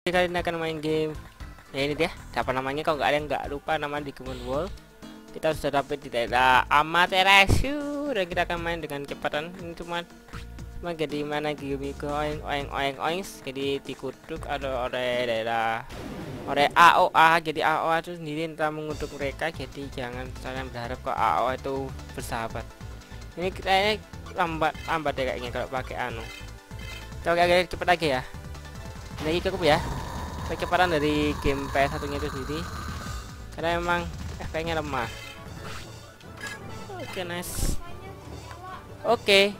Kalian akan main game ya ini dia, apa namanya, kalau kalian nggak lupa nama di Common Wall. Kita sudah dapat di daerah Amaterasu dan kita akan main dengan kecepatan ini cuma jadi mana game oing oing oing oing, jadi dikutuk atau oleh daerah oleh AOA. Jadi AOA itu sendiri entah mengutuk mereka, jadi jangan kalian berharap kok AOA itu bersahabat. Ini kayaknya lambat ya kayaknya kalau pakai anu. Coba agak cepet lagi ya. Ini cukup ya kecepatan dari game PS1 nya itu sendiri, karena memang efeknya lemah. Oke, nice. Oke.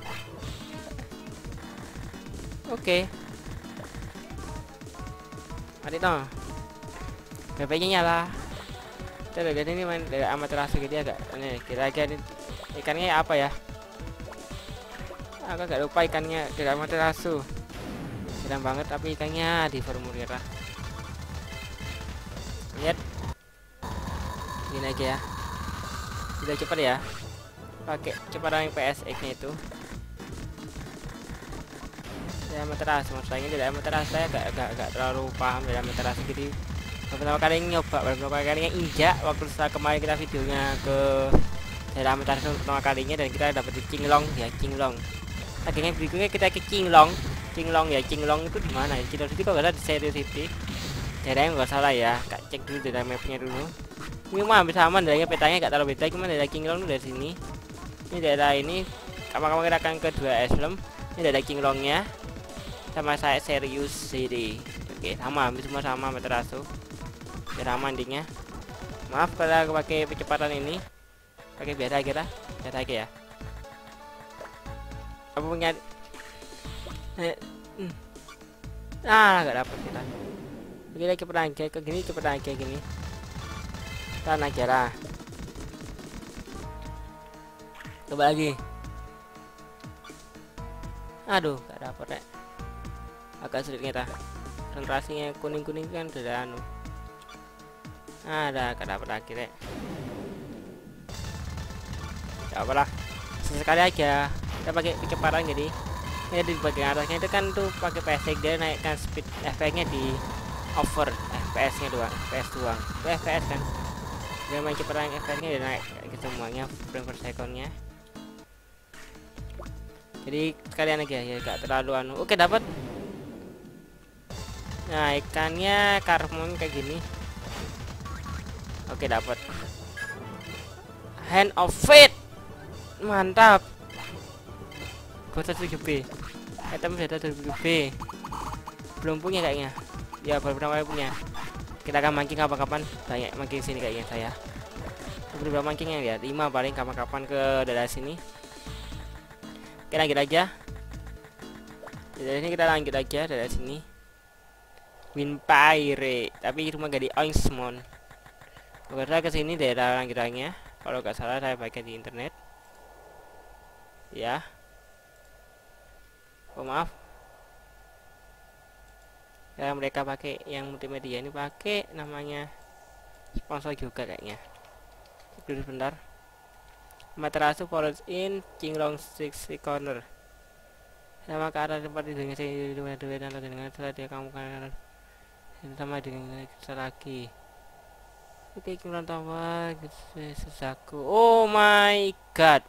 Mari toh. PP-nya nyala. Coba jadi ini main dari Amaterasu gitu agak nih, kira-kira ikannya apa ya? Aku gak lupa ikannya dari Amaterasu. Sedang banget tapi ikannya di formulir lah. Lihat. Gini aja ya. Sudah cepat ya. Pakai kecepatan PSX-nya itu. Ya Amaterasu, maksudnya dari Amaterasu saya gak terlalu paham dari Amaterasu, jadi pertama kali nyoba, beberapa kali injak waktu setelah kemarin kita videonya ke daerah Amaterasu pertama kalinya, dan kita dapat di Qinglong ya, Qinglong. Akhirnya berikutnya kita ke Qinglong ya. Qinglong itu di mana ya? Qinglong City kok gak ada di Serial City. Daerahnya nggak salah ya, kak cek dulu daerah mapnya dulu. Ini mah hampir sama daerahnya, petanya gak terlalu beda, cuma daerah Qinglong dari sini. Ini daerah ini, kapan-kapan kita akan ke 2 Eslem. Ini daerah Qinglongnya, sama saya Serious City. Oke, sama, hampir semua sama Amaterasu. Sama endingnya. Maaf kalau aku pakai kecepatan ini, pakai biasa aja ya. Apa punya nggak dapat kita. Kita cepetan aja ke gini, tahan aja lah. Coba lagi. Aduh, nggak dapat ya. Agak sulit kita. Konsentrasinya kuning kan udah anu. Ada gak dapat lagi deh. Gak apa lah, sesekali aja kita pakai kecepatan. Jadi ini di bagian atasnya itu kan tuh pakai PS dia naikkan speed efeknya di over FPS nya doang, FPS doang itu FPS kan, dia main kecepatan efeknya dia naik gitu semuanya frame per secondnya. Jadi sekalian aja ya, gak terlalu anu. Oke, dapat. Nah, ikannya karmon kayak gini. Oke, dapat. Hand of Fate. Mantap. Kota 7B. Item sudah 7B. Belum punya kayaknya. Ya, baru pertama kali punya. Kita akan mancing kapan-kapan. Banyak mancing sini kayaknya saya. Berapa mancingnya ya? 5 paling kapan-kapan ke daerah sini. Oke, lanjut aja. Dari sini kita lanjut aja dari sini. Winpire. Tapi cuma gak di Oingsmon. Karena ke sini daerah langgirannya, kalau nggak salah saya baca di internet. Ya. Oh, maaf. Ya, mereka pakai yang multimedia ini pakai namanya sponsor juga kayaknya. Dulu sebentar. Amaterasu Forest Inn, Qinglong Six Corner. Sama ke arah tempat tidurnya saya dengan setelah dia kamu kan sama dengan kita lagi. Oke, Qinglong Tower, Suzaku. Oh my god.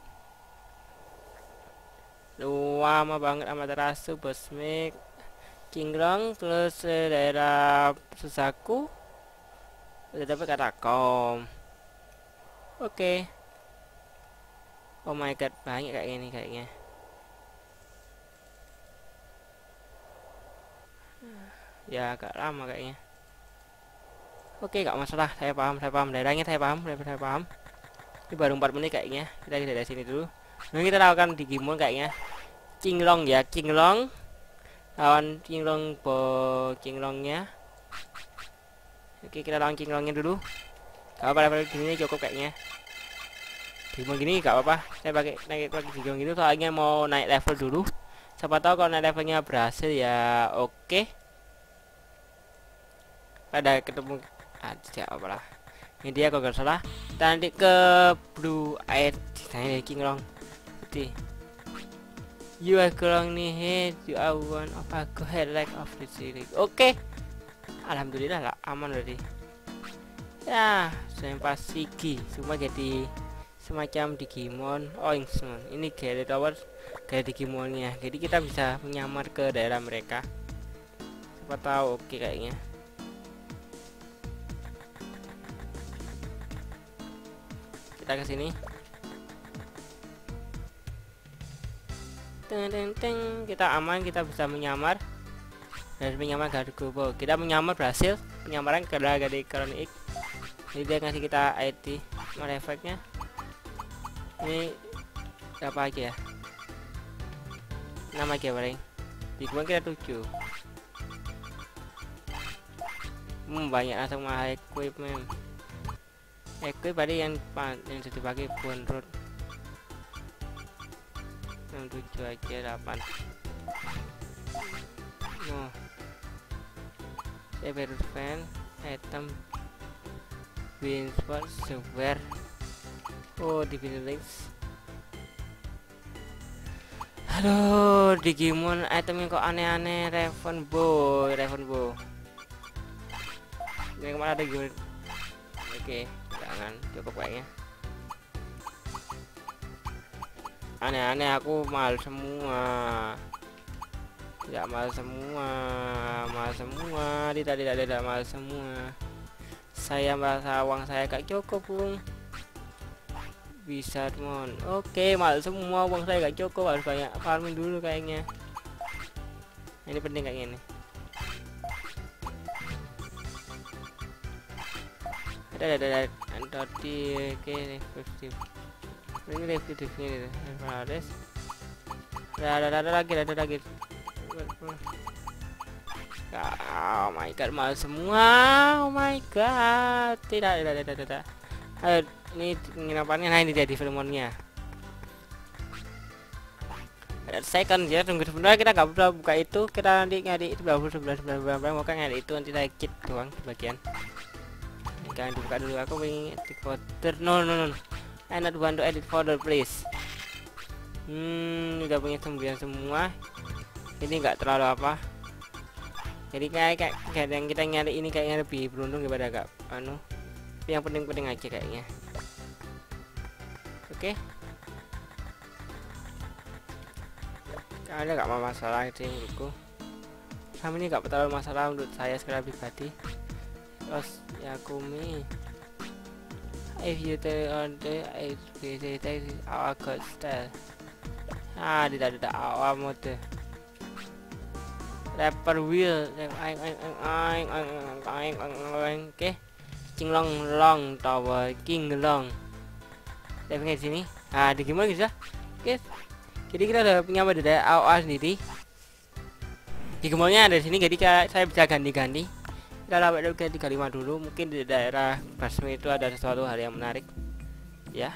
Lama banget Amaterasu, Bosmek, Qinglong, terus daerah Suzaku. Udah dapat katakom. Oke. Oh my god, banyak kayak gini kayaknya. Ya agak lama kayaknya. Oke, gak masalah, saya paham daerahnya, saya paham. Ini baru 4 menit kayaknya. Kita dari sini dulu. Nah, kita lakukan Digimon kayaknya. Qinglong ya, Qinglong. Lawan Qinglongnya. Oke, kita lawan Qinglongnya dulu. Gak apa-apa, level gini cukup kayaknya. Digimon gini gak apa-apa. Saya pakai Digimon gitu soalnya mau naik level dulu. Siapa tahu kalau naik levelnya berhasil ya oke. Pada ketemu tidak apalah. Ini dia kalau nggak salah. Kita nanti ke Blue Air dari Qinglong. Putih. You are Qinglong nih, hey, you are one of a go head like of the city. Oke. Alhamdulillah lah, aman berarti. Ya, sempat sigi semua jadi semacam Digimon Oingsmon. Ini Gale Tower kayak Digimonnya. Jadi kita bisa menyamar ke daerah mereka. Siapa tahu oke kayaknya. Kita ke sini. Kita aman, kita bisa menyamar. Dan menyamar Gargobo. Kita menyamar berhasil. Penyamaran ke dari Kronik. Ini dia ngasih kita ID. Mana efeknya? Ini apa aja ya? 6 aja paling. Digimon kita 7. Banyak langsung mah equipment. Equip tadi yang bisa dipakai bonrot. 7 aja 8. No. Severus fan item Winsport software. Oh, di links. Aduh, Digimon itemnya kok aneh-aneh. Ravenbow. Ini kemana ada Digimon? Oke, jangan cukup kayaknya. Aneh-aneh, aku mal semua. Tidak mal semua. Tidak mal semua. Saya merasa uang saya gak cukup, Bung. Bisa mon. Oke, mal semua, uang saya gak cukup, harus banyak farming dulu kayaknya. Ini penting kayaknya nih. Ada tadi oke reflektif. Ini reflektifnya nih. Ada lagi. Oh my god, mal semua. Oh my god. Tidak. Ayo, ini penginapannya. Nah, ini dia developmentnya. Ada second ya, tunggu sebentar, kita nggak perlu buka itu. Kita nanti nyari 11 mau kan nyari itu, nanti saya kit doang di bagian. Jangan dibuka dulu, aku ingin edit folder. No. I not want to edit folder please. Udah punya 9 semua. Ini nggak terlalu apa. Jadi kayak yang kita nyari ini kayaknya lebih beruntung daripada gak Tapi yang penting aja kayaknya. Oke. Ada gak masalah itu menurutku. Sama ini gak terlalu masalah menurut saya secara pribadi. Terus Yakumi, if you tell on the take our god style. Tidak awal mode. Rapper wheel, oke. Cinglong long tower king long. Saya pengen sini. Di gimana bisa? Oke. Jadi kita udah punya dari AOA sendiri. Di gemolnya ada di sini, jadi saya bisa ganti-ganti. Kita dapat 35 dulu. Mungkin di daerah Basmi itu ada sesuatu hal yang menarik. Ya.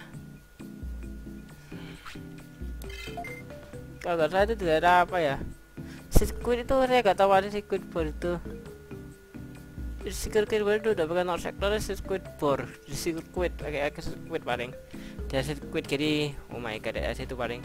Kalau saya itu di daerah apa ya? Sirkuit itu saya gak tahu ada sirkuit board itu. Sirkuit board itu udah bukan sektor sirkuit board. Di sirkuit kayak sirkuit paling. Dia sirkuit jadi oh my god, ada situ paling.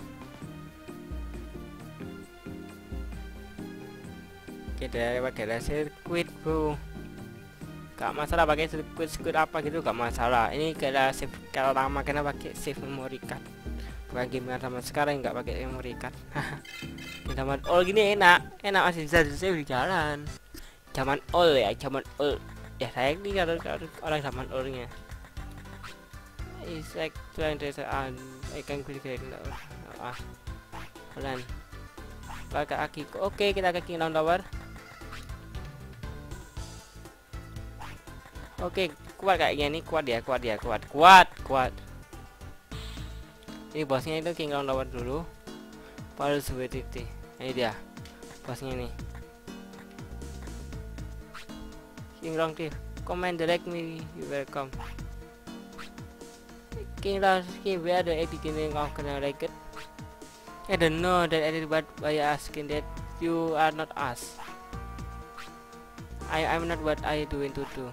Kita pakai sirkuit bro. Gak masalah pakai sirkuit apa gitu, gak masalah. Ini kayak save kalau lama kena pakai save memory card. Bukan gimana sama sekarang nggak pakai memory card. Kita zaman all gini enak masih bisa save di jalan. Zaman all ya, zaman all. Ya saya ini kalau orang zaman allnya. Isek tuan desa ikan kulit Bulan. Pakai aki. Oke, kita ke King Tower. Oke, kuat kayaknya nih, kuat. Ini bosnya itu King Tower dulu. Baru Sweetity. Ini dia. Bosnya nih. King Long Thief. Comment direct me, you welcome. King Long Thief, where the editing of Connecticut? I don't know that anybody by asking that you are not us. I'm not what I doing to do.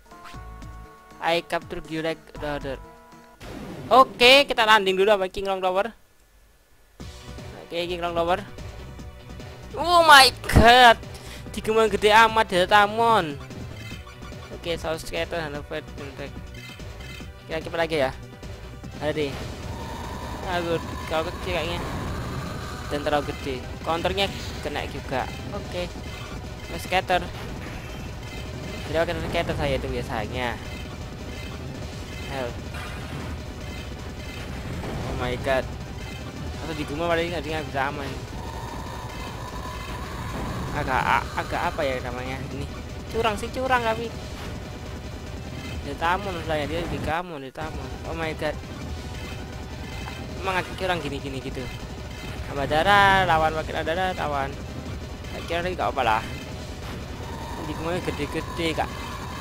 I capture you like the other. Oke, kita landing dulu sama King Long Tower. Oke, King Long Tower. Oh my god, Digimon gede amat Deltamon. Oke, saus skater Hannover. Kira-kira lagi ya. Ada deh. Aduh, kalau kecil kayaknya. Dan terlalu gede. Counternya kena juga. Oke. Skater. Jadi pakai skater saya itu biasanya. Hell. Oh my god. Atau digumul paling nggak bisa aman. Agak apa ya namanya ini? Curang sih, curang tapi. Ditamun saya, dia dikamun, ditamun. Oh my god. Emang curang gini gitu. Tambah darah, lawan makin ada darah, lawan. Kira lagi gak apa lah. Digumulnya gede-gede kak.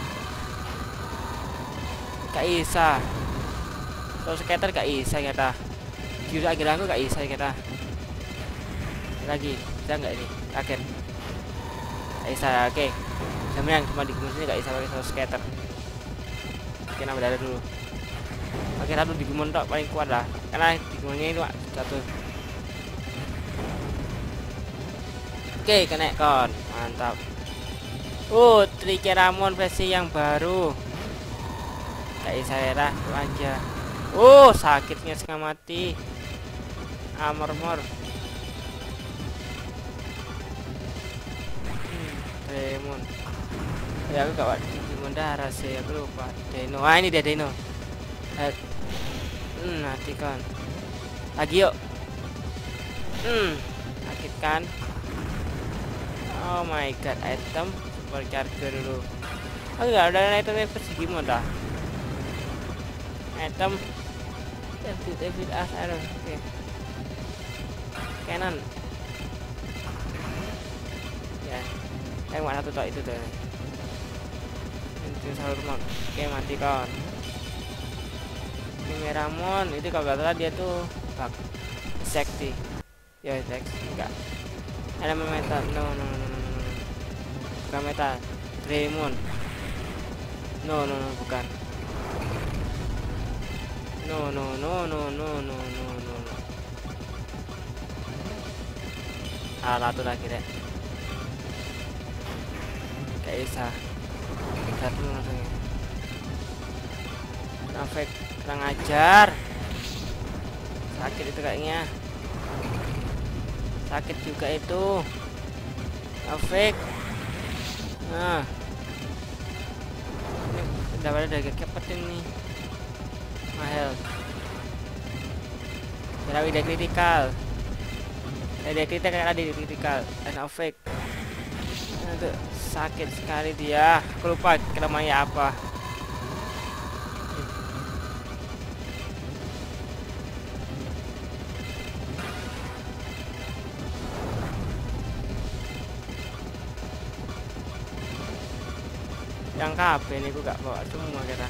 Gak bisa. Kalau skater gak bisa kata. Juru akhir aku gak bisa kata. Lagi, bisa nggak ini? Akhir. Gak bisa, oke. Yang cuma digumul sini gak bisa pakai saus skater. Oke, nambah darah dulu. Oke, satu digumul tok paling kuat lah. Karena digumulnya itu satu. Oke, kena kon. Mantap. Triceramon versi yang baru. Kayak saya aja. Sakitnya setengah mati. Armor. Demon. Ya aku gak Demon darah sih, aku lupa. Dino. Ini dia Dino. Mati kan. Lagi yuk. Sakit kan. Oh my god, item super charger dulu. Oh enggak ada item versi gimana dah? Item David Arrow. Oke. Canon. Ya. Yang mana tuh itu tuh. Itu Salurmon. Oke, mati kan. Meramon itu kalau nggak salah dia tuh bug sekti. Ya, enggak. Elemen metal. No. Bukan metal. Draymond. No, bukan. No. Satu lagi deh. Kayak bisa. Satu langsung. Nafek kurang ajar. Sakit itu kayaknya. Sakit juga itu. Nafek. Nah. Ini udah pada kepetin nih. Mahal. Kira udah kritikal. Ada kritikal. Nafek. Itu sakit sekali dia. Aku lupa kelemahannya apa. Yang KB ini gue gak bawa semua kira.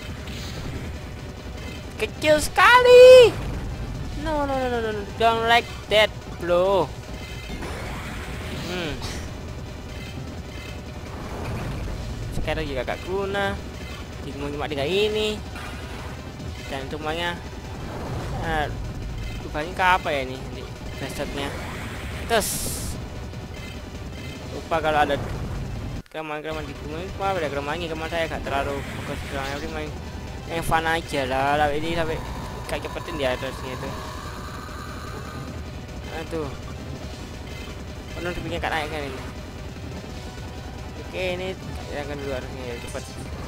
Kecil sekali. No. Don't like that bro. Sekarang juga gak guna. Cuma tiga ini. Dan semuanya lubangnya ke apa ya ini di resetnya. Terus lupa kalau ada kelemahan di gunung itu apa ada kelemahannya. Kemarin saya gak terlalu fokus kelemahan, main fun aja lah. Lalu ini sampai kayak cepetin di atasnya itu. Aduh, penuh dibikin kan naik kan ini. Oke, ini yang akan dulu harusnya ya, cepet.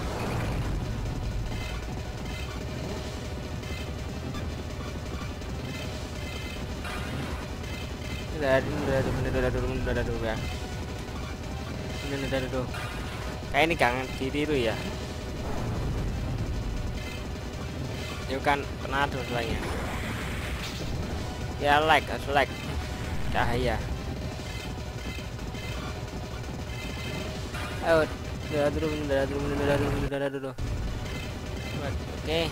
Udah dulu ya. Udah dulu. Kayak ini kangen ditiru ya. Itu kan pernah tuh selainnya. Ya harus like cahaya. Ayo, udah dulu. Oke.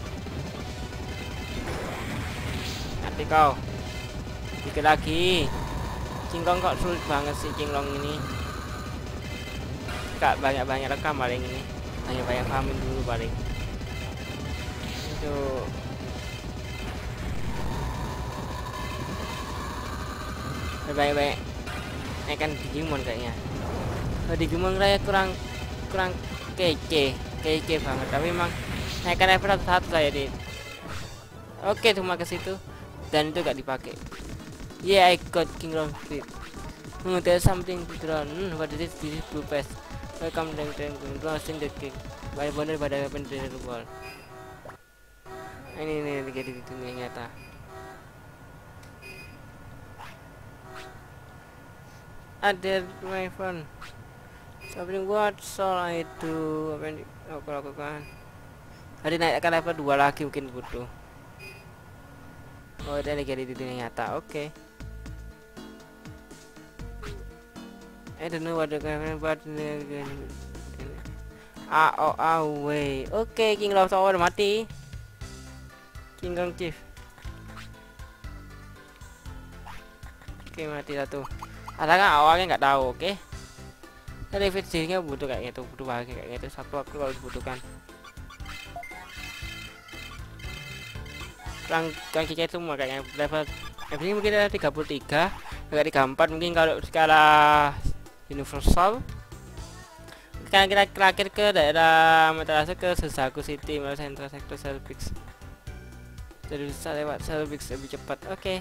Nanti kau. Dikit lagi. Cinglong kok sulit banget sih cinglong ini. Gak banyak rekam paling ini. Hanya banyak farming dulu paling. Itu. Baik. Ini kan Digimon kayaknya. Digimon raya kurang kece banget, tapi memang naikkan level satu saya di. Oke, cuma ke situ dan itu gak dipakai. Yeah, I got King Long Street. There's something to run. What is this? This is blue pass. Welcome to crossing the king. By bounded by the weapon the wall. Ini jadi di dunia nyata. Ada my phone. Something what shall I do? Apa yang aku lakukan? Tadi naikkan level 2 lagi mungkin butuh. Oh, ini jadi di dunia nyata. Oke. I don't know what the government but way. Oke, King Love Tower mati. King Kong Chief. Oke, mati satu. Ada kan awalnya nggak tahu, oke? Tadi videonya butuh kayak gitu, butuh bahagia kayak gitu. Satu waktu kalau dibutuhkan. Perang kita itu makanya level ini mungkin ada 33, agak 34 mungkin kalau skala universal. Sekarang kita terakhir ke daerah Matarase ke Susaku City, malah Central Sector Selbix. Jadi bisa lewat Selbix lebih cepat. Oke.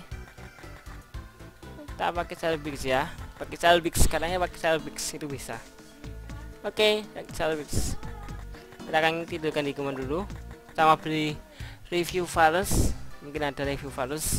Kita pakai Selbix ya. Pakai Selbix, sekarangnya pakai Selbix itu bisa. Oke, Selbix. Kita akan tidurkan di Kumon dulu. Sama beli review Valus. Mungkin ada review Valus.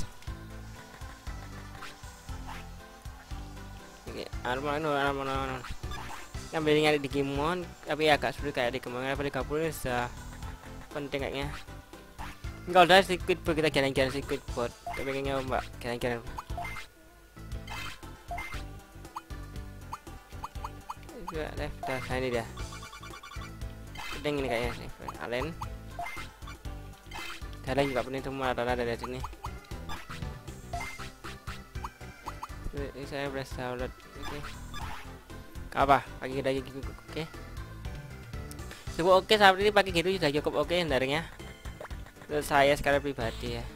Oke, armor. Ngambil nyari di Kimon, tapi agak sulit kayak di kemarin. Level 30 sudah penting kayaknya. Kalau udah sirkuit board kita jalan-jalan sirkuit board. Kita pengennya mbak jalan-jalan. Juga udah ini dia. Penting ini kayaknya sih. Alen. Jalan juga penting semua rata-rata dari sini. Ini saya berasa download. Oke. Apa pagi kita gitu, oke cukup oke saat ini pagi gitu sudah cukup oke sebenarnya terus saya secara pribadi ya.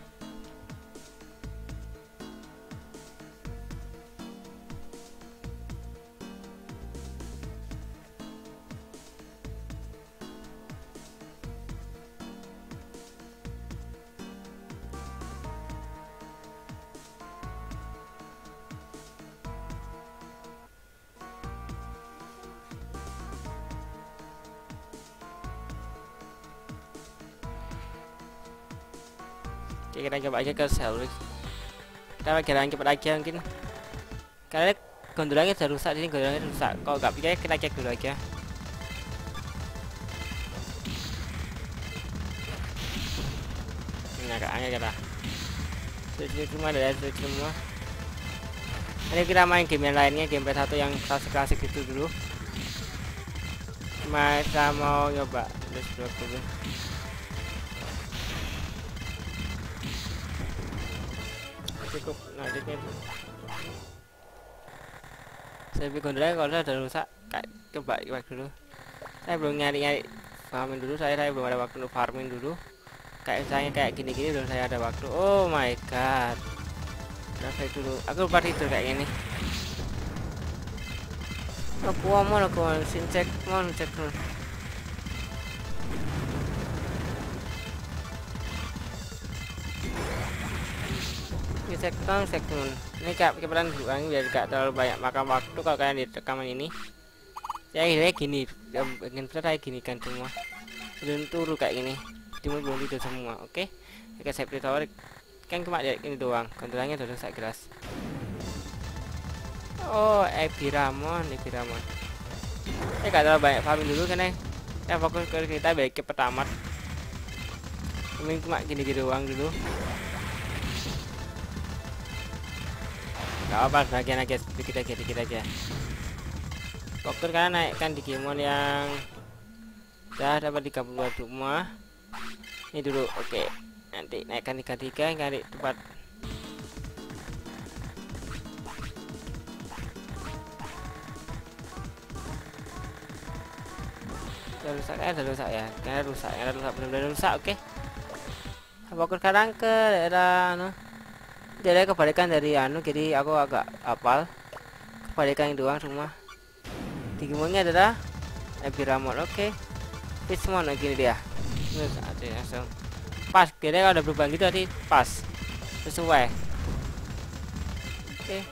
Oke, kita coba aja ke Selbix. Kita jalan cepat aja mungkin. Karena gondolanya sudah rusak, ini gondolanya rusak. Kalau nggak percaya kita cek dulu aja. Ini agak aneh kita. Sudah semua ada semua. Ini kita main game yang lainnya, game PS1 yang klasik itu dulu. Masa mau nyoba terus dulu. Cukup nantinya tuh saya bikin gondola kalau udah rusak kayak coba dulu. Saya belum nyari farming dulu, saya belum ada waktu untuk farming dulu kayak misalnya kayak gini-gini belum saya ada waktu. Oh my god, udah dulu aku lupa tidur kayak gini. Aku mau cek dulu. Sektor ini kebetulan buang biar gak terlalu banyak makan waktu kalau kalian di rekaman ini. Ya akhirnya gini, ingin saya gini kan semua belum turun kayak gini, timur belum tidur semua. Oke, kita safety tower kan cuma ini doang, kontrolnya udah rusak jelas. Oh, Epiramon. Gak terlalu banyak farming dulu karena ya fokus ke kita balik ke pertamat. Ini cuma gini doang dulu. Gak apa bagian aja dikit aja. Fokus karena naikkan di Digimon yang udah dapat 32 semua. Ini dulu, oke. Nanti naikkan 33 cari tempat. Udah rusak ya. Karena rusak benar-benar rusak, oke. Fokus sekarang ke daerah jadi kebalikan dari jadi aku agak hafal kebalikan yang doang semua. Digimonnya adalah Ebiramon. Oke, Fishmon gini dia. Langsung pas, kira kalau udah berubah gitu tadi pas sesuai. Oke,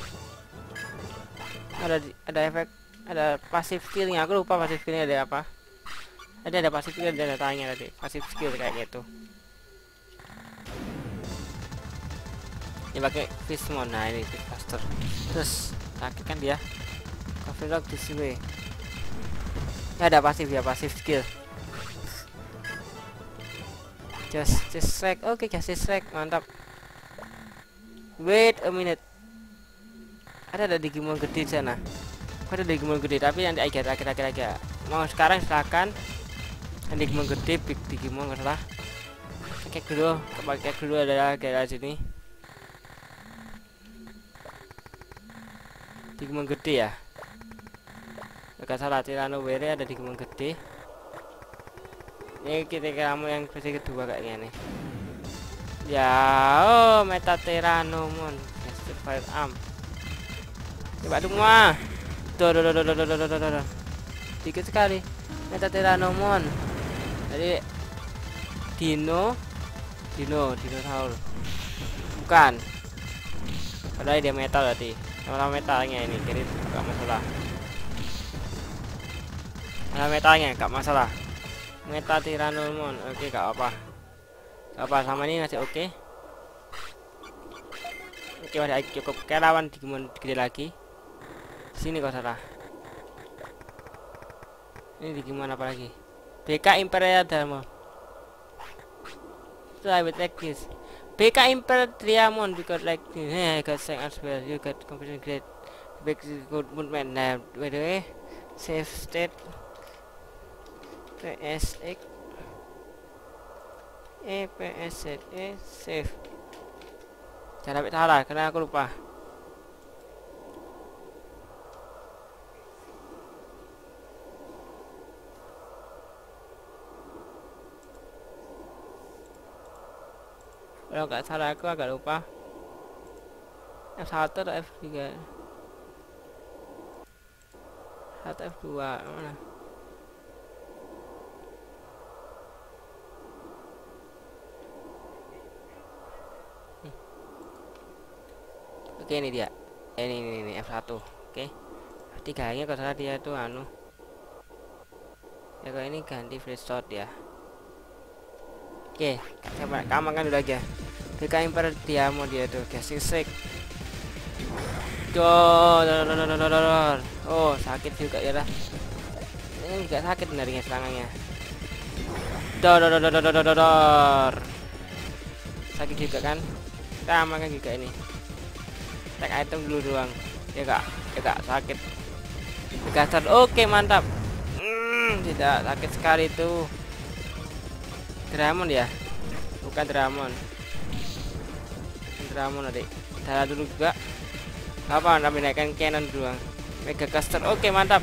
ada efek, ada pasif skillnya. Aku lupa pasif skillnya ada apa. Ada pasif skill dan datanya tadi, pasif skill kayak gitu. Ini pakai Fishmon. Nah ini Fishmaster. Terus sakit kan dia. Coffee log this way. Ini ada pasif ya, pasif skill. Justice Strike. Oke, Justice Strike mantap. Wait a minute. Ada Digimon gede di sana. Ada Digimon gede tapi nanti akhir. Mau sekarang silakan. Digimon gede, big Digimon nggak salah. Kayak dulu adalah kayak sini. Digimon gede ya. Gak salah, Tyranowere ada Digimon gede. Ini kita kamu yang versi kedua kayaknya nih. Ya, oh Meta Tyrannomon. Fire Arm. Coba semua. Dikit sekali. Meta Tyrannomon. Jadi dinosaur. Bukan. Padahal dia metal tadi. Sama metalnya ini, jadi gak masalah. Sama metalnya gak masalah. Meta Tyrannomon, oke gak apa. Gak apa, sama ini masih oke. Oke, masih cukup. Kayak lawan Digimon gede lagi. Sini kok salah. Ini Digimon apa lagi? BK Imperial Dharma. So I will take this. BK Imperial Diamond because like this. I got sang as well. You got competition great. Big good movement. Nah, by the way, save state. PSX PSZE save. Jangan sampai salah karena aku lupa. Kalau nggak salah aku agak lupa. F1 atau F3? Atau F2 mana? Oke, ini dia. Ini F1. Oke. F3 nya kalau salah dia tuh anu. Ya kalau ini ganti free shot ya. Oke, coba kamu kan dulu aja. BK Imperial Diamond dia tuh, Justice Strike. Oh, sakit juga ya lah. Ini juga sakit benarnya serangannya. Sakit juga kan? Kita amankan juga ini. Tag item dulu doang. Ya kak sakit. Gasar. Oke, mantap. Tidak sakit sekali tuh. Dramon ya? Bukan Dramon. Dramon adik. Darah dulu juga. Apa? Namanya naikkan cannon doang. Mega Caster. Oke, mantap.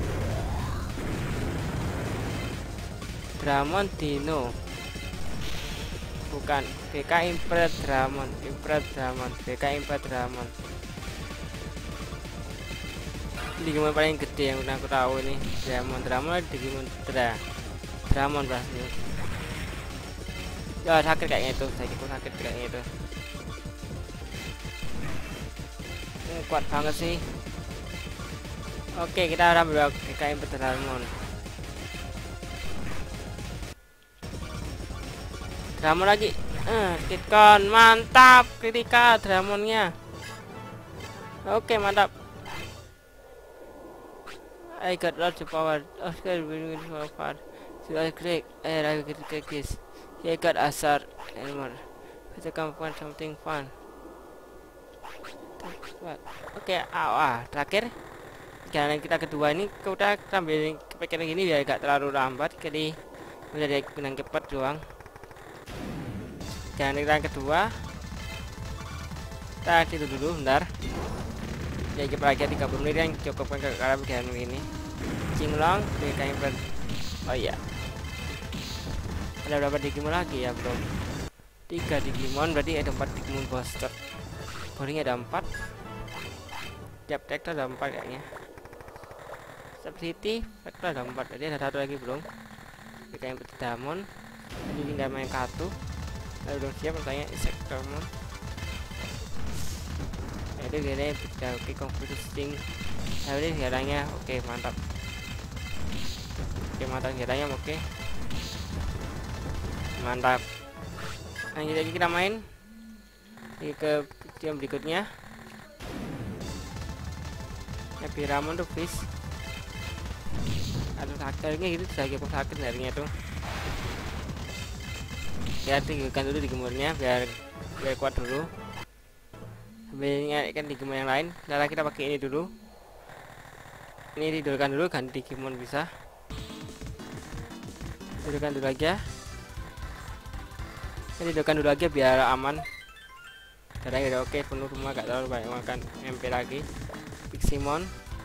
Dramon Dino. Bukan. BK Imperial Dramon. BK Imperial Dramon. Digimon paling gede yang udah aku tahu ini. Dramon Digimon Dramon berhasil. Ya sakit kayaknya itu, sakit kayaknya itu. Kuat banget sih. Oke, kita udah ambil BK Imperial Dramon. Dramon lagi. Kitkon mantap, kritikal Dramonnya. Oke, mantap. I got lots of power. Oscar will win so far. So I click. I click this. I got Asar Elmer. Kita come find something fun. Oke, terakhir. Jalan kita kedua ini udah sambil kepikiran gini biar gak terlalu lambat. Jadi udah dari benang cepat doang. Jalan kita kedua. Kita tidur dulu, bentar. Jadi lagi 30 menit yang cukup kan kalau bagian ini. Cinglong, BK Imperial. Oh iya. Ada berapa Digimon lagi ya, bro? 3 Digimon, berarti ada 4 Digimon booster. Boringnya ada 4. Tiap tektor ada 4 kayaknya. Subcity Vector ada 4, jadi ada 1 lagi bro. BKM Damon, ini tinggal main kartu. Lalu belum siap bertanya Insectormon. Jadi gini bisa oke confusing. Jadi segalanya oke mantap. Oke mantap segalanya oke. Mantap. Lanjut lagi kita main ini ke game berikutnya. Happy Ramon tuh fish. Aduh sakitnya gitu lagi aku sakit harinya tuh. Ya tinggalkan dulu di gemurnya biar kuat dulu. Sebenarnya kan di gemur yang lain. Nah kita pakai ini dulu. Ini tidurkan dulu, ganti Digimon bisa. Tidurkan dulu aja. Ini tidurkan dulu aja biar aman. Darahnya udah oke, penuh rumah, gak terlalu banyak makan MP lagi. Piximon.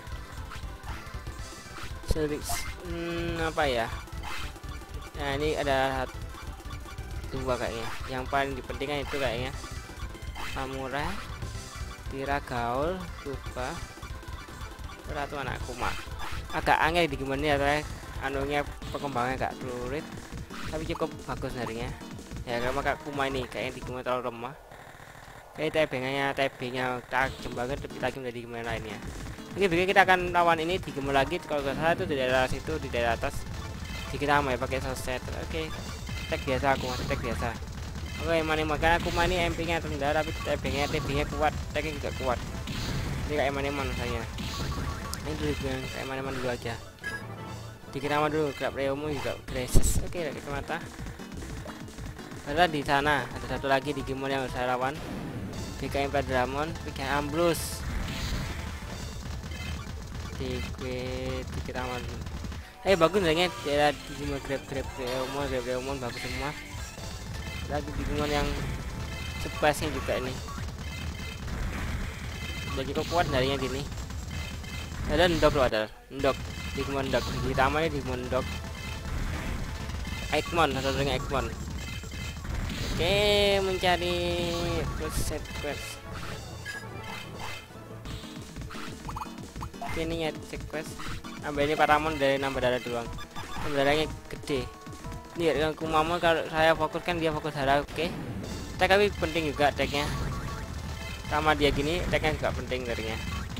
Apa ya? Nah ini ada 2 kayaknya. Yang paling dipentingkan itu kayaknya Samurai, Tira Gaul, Lupa, Ratu Anak Kuma. Agak angel di gimana ya, anunya perkembangannya agak fluid, tapi cukup bagus harinya. Ya karena Kak Kuma ini kayaknya di gimana terlalu lemah. Kayak TB-nya tajam banget, tapi tajam dari gimana lainnya. Oke, begini kita akan lawan ini di game lagi. Kalau nggak salah itu di daerah situ, di daerah atas. Jadi kita mau pakai soset. Oke, tag biasa, aku masih tag biasa. Oke, makanya aku ini MP-nya rendah, tapi TB-nya kuat, tagnya juga kuat. Jadi kayak mana rasanya. Ini dulu kayak mana dulu aja. Dikira dulu, grab Reomu juga Graces. Oke, kita mata. Ada di sana, ada satu lagi di game yang saya lawan. BKM Dramon, BKM Ambrose. Dikira bagus sebenarnya daerah di game grab Reomon bagus semua. Lagi di game yang spesial juga ini. Jadi kok kuat darinya gini. Ada ndok loh, ada ndok di game ndok. Ditamanya di game ndok. Eggmon, satu dengan Eggmon. Oke, mencari set quest. Ini ya cek quest. Ambil ini Paramon dari nambah darah doang. Darahnya gede. Ini dengan Kumamon kalau saya fokuskan dia fokus darah, oke. Tapi penting juga tagnya. Sama dia gini, tagnya juga penting darinya.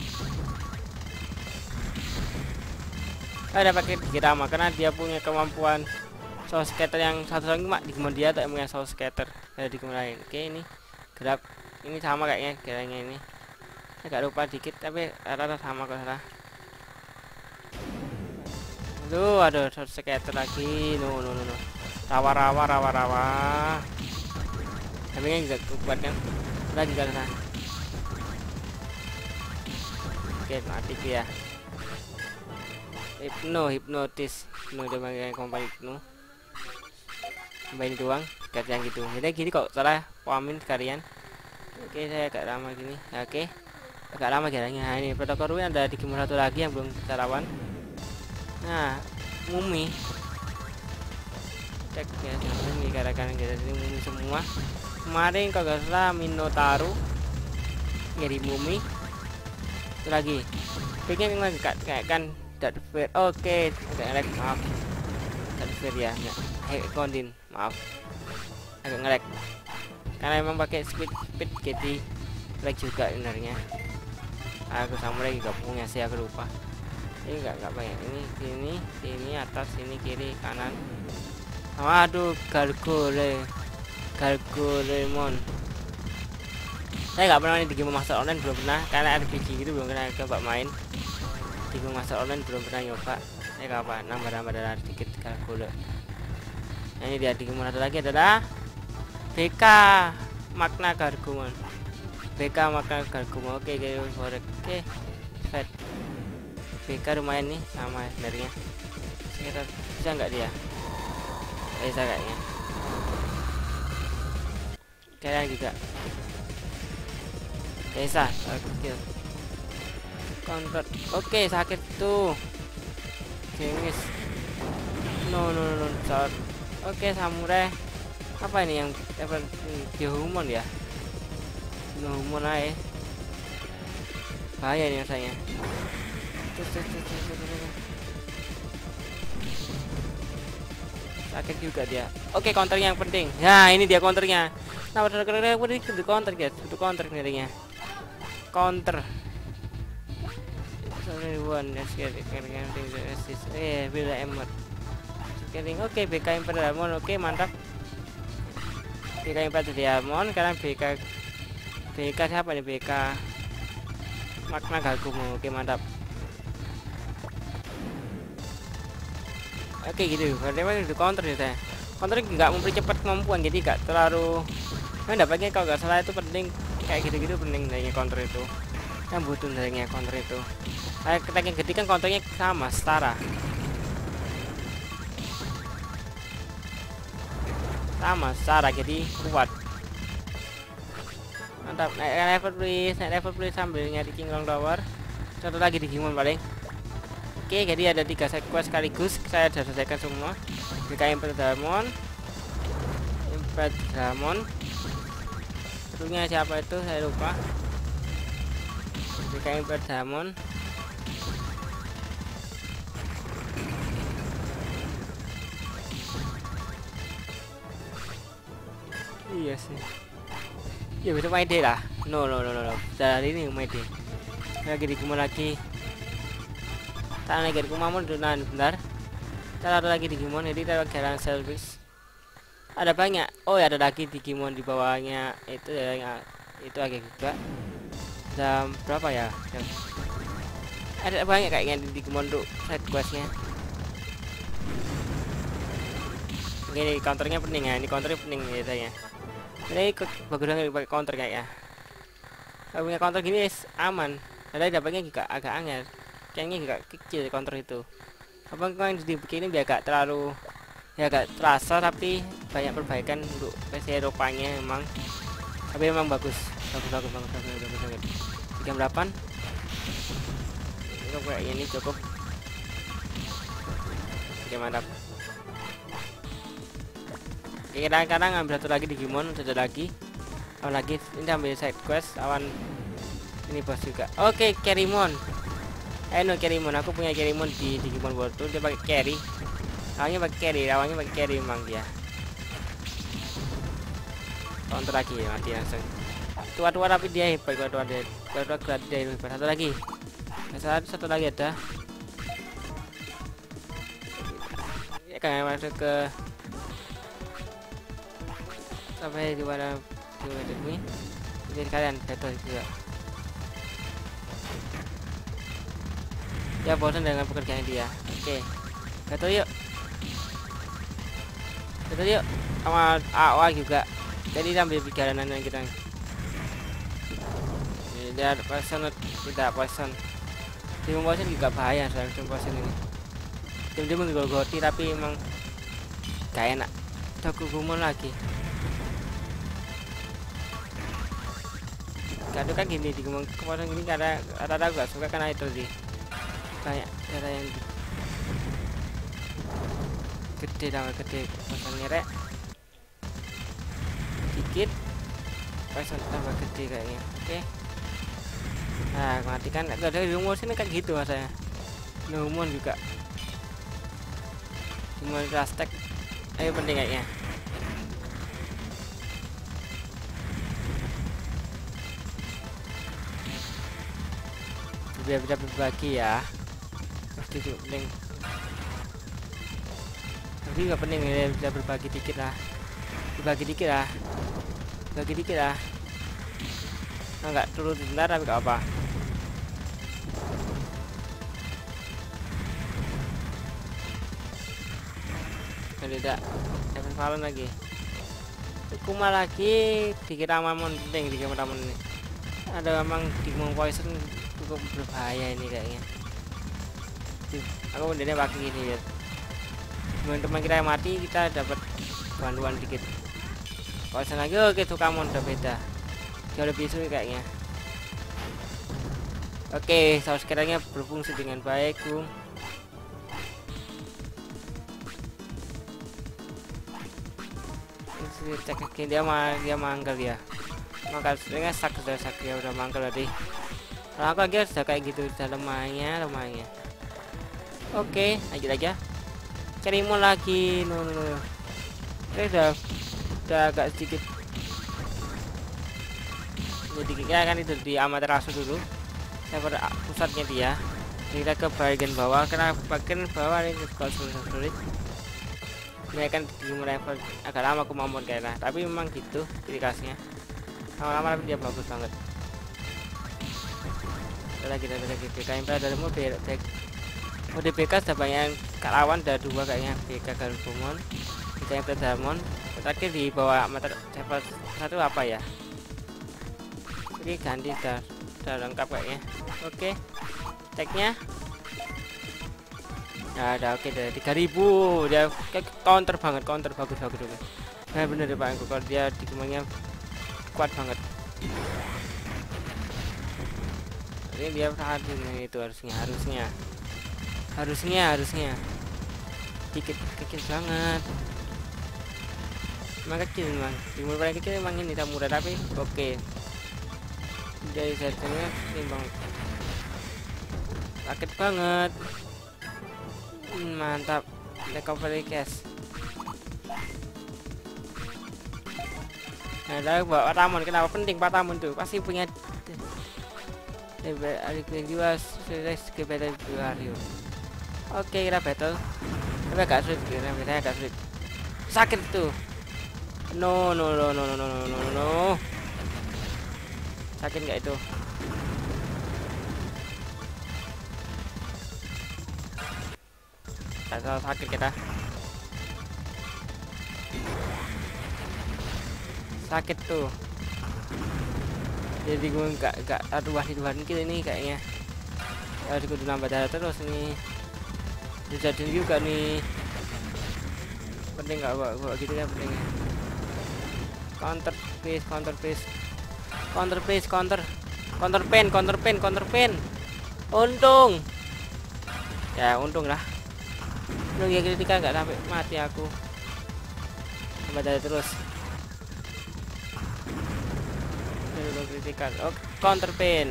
Ada pakai Digirama karena dia punya kemampuan Soul Scatter yang satu lagi mak di dia tak punya Soul Scatter dari di lain. Oke, ini gerak ini sama kayaknya geraknya ini. Agak lupa dikit tapi rata-rata sama kok salah. Aduh Soul Scatter lagi. No. Rawa. Tapi ini juga kuat kan. Lagi kan sana. Oke, mati dia. Hipnotis. Udah pakai komplit main doang gak yang gitu. Jadi gini kok salah pahamin sekalian. Oke, saya agak lama gini. Oke. Agak lama jalannya. Nah, ini protokol ruin ada di game satu lagi yang belum kita lawan. Nah, mumi. Cek ya, ini gara-gara ini mumi semua. Kemarin kalau gak salah Minotauro jadi mumi. Itu lagi. Pengen lagi kayak kan Dark Fair. Oke, agak ngelag, maaf. Dark Fair ya, Kondin, maaf. Agak ngelag. Karena memang pakai speed jadi lag juga sebenarnya. Aku samurai juga punya sih, aku lupa. Ini enggak banyak. Ini atas, ini kiri, kanan. Waduh, Gargolemon. Saya nggak pernah main di game Master Online, belum pernah. Karena RPG gitu belum pernah coba main. Di game Master Online belum pernah nyoba. Saya kapan nambah darah sedikit Gargole. Nah, ini dia di game satu lagi adalah BK Magna Gargomon. BK Magna Gargomon. Oke, fat. BK lumayan nih sama sebenarnya. Sekitar bisa nggak dia? Bisa kayaknya. Kayaknya juga. Bisa, kill. Counter. Oke, sakit tuh. Gengis. No. Shot. Oke, samurai. Apa ini yang level Jehumon ya? Jehumon aja. Bahaya ini rasanya. sakit juga dia. Oke, counternya yang penting. Nah, ini dia counternya. Nah, ini untuk counter guys, untuk counter sebenarnya. Counter. Sorry one, bila emot. Oke, BK Imperial Diamond. Oke, mantap. BK Imperial Diamond. Karena BK siapa nih? BK Magna Gagumo. Oke, mantap. Oke gitu, karena itu counter ya saya. Counter nggak mempercepat kemampuan, jadi nggak terlalu. Nah, dapatnya kalau nggak salah itu penting kayak gitu-gitu, penting dari counter itu. Yang butuh dari counter itu. Kayak kita yang gede kan counternya sama, setara. Sama, setara, jadi kuat. Mantap, naik level please sambil nyari King Long Tower. Satu lagi di Digimon paling. Oke, jadi ada 3 side quest sekaligus saya sudah selesaikan semua. BK Imperial Diamond, satunya siapa itu saya lupa. BK Imperial Diamond. Iya sih. Ya bisa main deh lah. No. Dari ini main deh. Lagi di lagi. Tak lagi di Kumamon dulu bentar. Kita ada lagi Digimon, jadi kita jalan service. Ada banyak. Oh ya, ada lagi Digimon di bawahnya itu ya, itu agak juga. Jam berapa ya? Ada banyak kayaknya di Digimon tuh side questnya. Ini counternya penting ya, ini counternya penting biasanya. Ini bagus banget pakai counter kayaknya. Kalau punya counter gini aman. Ada dapatnya juga agak angel. Kayaknya juga kecil counter itu. Apa yang dibikin biar gak terlalu ya gak terasa, tapi banyak perbaikan untuk PC Eropanya memang. Tapi memang bagus. Jam 8. Itu kayaknya ini cukup. Oke, mantap. Oke, kadang-kadang ambil satu lagi Digimon, sudah lagi. Lagi ini ambil side quest awan ini bos juga. Oke, Kerimon. Kerimon, aku punya Kerimon di Digimon World tuh, dia pakai carry. Awalnya pakai carry memang dia. Counter lagi ya, mati langsung. Tua-tua tapi dia hebat, tua-tua dia hebat. Satu lagi ada. Ya kan masuk ke sampai di mana ini. Jadi kalian betul juga. Ya bosan dengan pekerjaan dia. Oke, betul yuk sama AOA juga. Jadi ambil perjalanan yang kita tidak poison. Tim poison juga bahaya soal tim poison ini. Dia menggogoti tapi emang gak enak. Gumon lagi. Kado kan gini di kemarin gini karena rata-rata gak suka karena itu sih. Kayak cara yang gede pasangnya rek dikit pasang tambah gede kayaknya. Oke. Nah, matikan ada rumor sini kayak gitu rasanya. Numon juga cuma rastek. Ayo penting kayaknya. Biar bisa berbagi ya. Itu penting, tapi nggak penting ya, bisa berbagi dikit lah, nggak turun sebentar tapi nggak apa. Tidak dapat Valon lagi, Kuma lagi, dikira Mamon penting di Mamon ini. Ada memang Digimon Poison cukup berbahaya ini kayaknya. Aku udah pakai gini ya. Teman-teman kita yang mati kita dapat bantuan dikit. Poison lagi, oke tuh kamu udah beda. Jauh lebih sulit kayaknya. Oke, saus kiranya berfungsi dengan baik, Bung. Cek dia manggal ya. Manggal sebenarnya sak ya udah manggal tadi. Kalau aku lagi sudah kayak gitu, sudah lemahnya. Oke, lanjut aja. Cerimon lagi. No. Ini udah agak sedikit. Jadi kita akan tidur di Amaterasu dulu. Server pusatnya dia. Jadi kita ke bagian bawah, karena bagian bawah ini juga sulit. Ini akan dimulai agak lama aku mau kayaknya, tapi memang gitu dikasihnya. Lama-lama dia bagus banget. Ada lagi BK Impera dari mode BK sudah banyak lawan, ada 2 kayaknya, BK Garurumon, BK Impera Diamond. Terakhir di bawah server 1 apa ya? Ini ganti udah lengkap kayaknya. Oke, tagnya nah ada oke dari 3000 dia counter banget, counter bagus. Nah bener deh Pak, kalau dia di kemangnya kuat banget. Ini dia perhatian itu harusnya dikit banget. Emang kecil memang, dimulai paling kecil memang ini tak mudah, tapi oke. Dari settingnya timbang sakit banget. Mantap, recovery cash. Nah, lalu bawa Patamon, kenapa penting Patamon tuh? Pasti punya juga battle Wario. Oke, kita battle. Tapi agak sulit, agak sulit. Sakit tuh. No. Sakit nggak itu? Kalau sakit kita. Sakit tuh. Jadi gue nggak wasit kita ini kayaknya. Harus kudu nambah darah terus nih. Dijadiin juga nih. Penting nggak bawa gitu ya pentingnya. Counter pen. Untung. Ya untung lah. Untung ya kritika nggak sampai mati aku. Nambah darah terus. Kritikan. Oh, counter pin.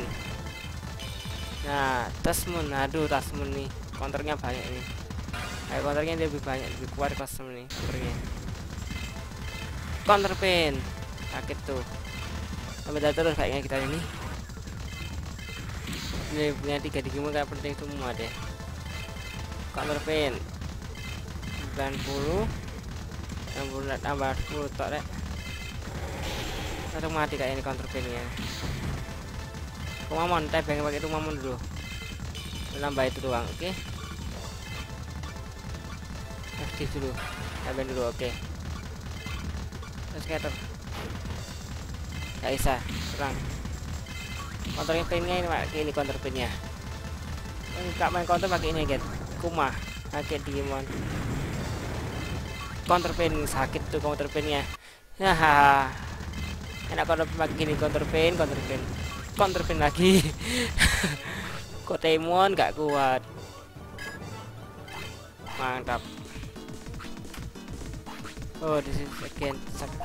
Nah, Tasmun. Aduh, Tasmun nih. Counternya banyak nih. Counternya lebih banyak, lebih kuat Tasmun nih counternya. Counter pin. Sakit tuh. Sampai terus kayaknya kita ini. Ini punya 3 digimon kayak penting semua deh. Counter pin. 90. 60 tambah 10 tok deh. Langsung mati kayak ini counter pinnya. Kumamon, tebeng pakai itu mamon dulu. Nambah itu doang, oke. Aktif dulu, tebeng dulu, oke. Terus scatter. Gak bisa, serang. Counter pinnya ini pakai ini counter pinnya. Enggak main counter pakai ini guys. Kuma, pakai Digimon. Counter pin sakit tuh counter pinnya. Hahaha. Enak kalau pakai gini counter pin lagi. Kotemon gak kuat. Mantap. Oh, this is again.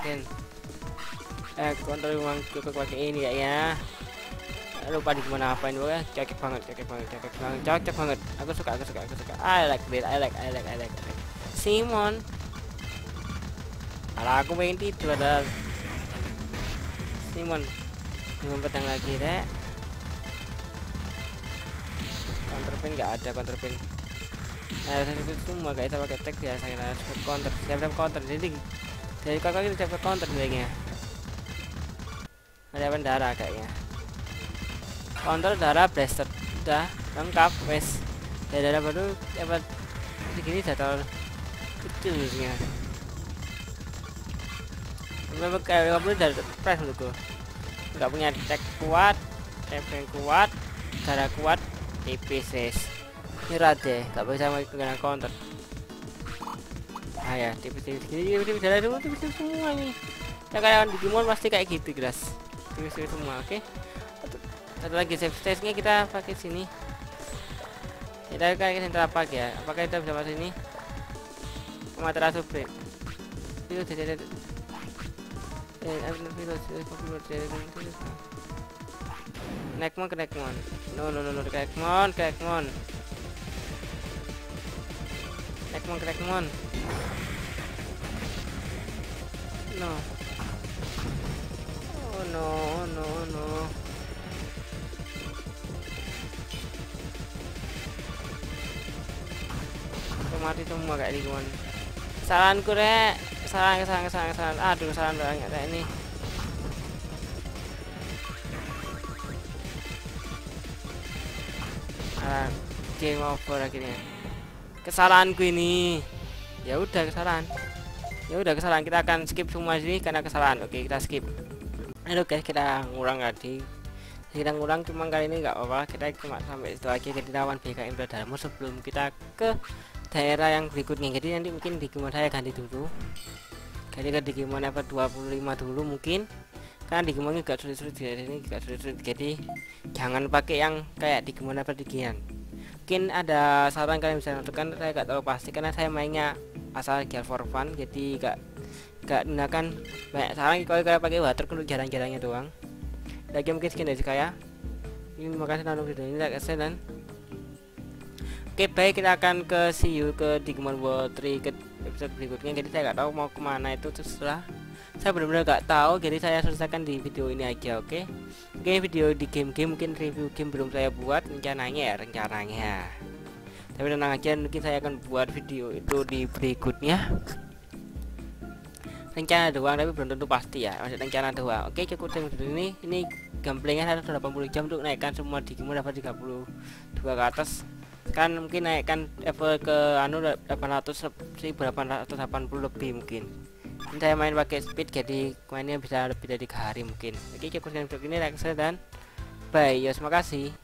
Counter memang cukup pakai ini ya. Lupa di mana apa ini ya. Cocok banget. Aku suka. I like. Simon. Kalau aku pengen tidur ada Simon petang lagi deh. Counterpin nggak ada counterpin. Itu semua kayak pakai tag ya, saya harus counter, siap counter. Jadi dari kakak kita siap counter kayaknya. Ada darah kayaknya. Counter darah blaster udah lengkap wes. Darah baru dapat segini jatuh kecilnya. Memang kayak 50 dari price menurutku. Nggak punya tag kuat, tag kuat, darah kuat, tipis nyerah deh, nggak bisa menggunakan counter. Ya tipis darah dulu, tipis semua nih. Ya kayak Digimon pasti kayak gitu jelas, tipis semua. Oke. Satu lagi save stage-nya kita pakai sini. Kita kayak sentra apa ya? Apakah kita bisa masuk sini? Amaterasu break. Itu Nekmon. No, Nekmon. Crackmon. No. Oh no, oh no, oh no. Mati semua kayak di Digimon. Saranku rek, saran. Aduh, saran banyak rek ini. Game over akhirnya. Kesalahanku ini. Ya udah kesalahan. Kita akan skip semua sini karena kesalahan. Oke, kita skip. Halo guys, kita ngurang tadi. Kita ngurang cuma kali ini nggak apa-apa. Kita cuma sampai itu aja. Jadi lawan BKM Darmo sebelum kita ke daerah yang berikutnya. Jadi nanti mungkin Digimon saya ganti dulu. Ganti ke Digimon level 25 dulu mungkin. Karena Digimonnya gak sulit-sulit, ini gak sulit-sulit. Jadi jangan pakai yang kayak Digimon level 3-an. Mungkin ada saran kalian bisa menentukan, saya gak tahu pasti karena saya mainnya asal gear for fun. Jadi gak gunakan banyak saran. Kalau kalian pakai water untuk jarang-jarangnya doang. Lagi mungkin sekian dari saya. Ini makasih nonton video ini, like, share, dan oke, baik, kita akan ke see you ke Digimon World 3 ke episode berikutnya. Jadi saya nggak tahu mau kemana itu, terserah. Saya benar-benar nggak tahu, jadi saya selesaikan di video ini aja. Oke, video di game-game, mungkin review game belum saya buat rencananya. Tapi tenang aja, mungkin saya akan buat video itu di berikutnya. Rencana doang, tapi belum tentu pasti ya, masih rencana doang. Oke, cukup dengan video ini. Ini gameplaynya 180 jam untuk naikkan semua Digimon dapat 32 ke atas. Kan mungkin naikkan level ke 1880 lebih mungkin. Ini saya main pakai speed, jadi mainnya bisa lebih dari 3 hari mungkin. Oke, cukup dengan video ini, like, share, dan bye. Terima kasih.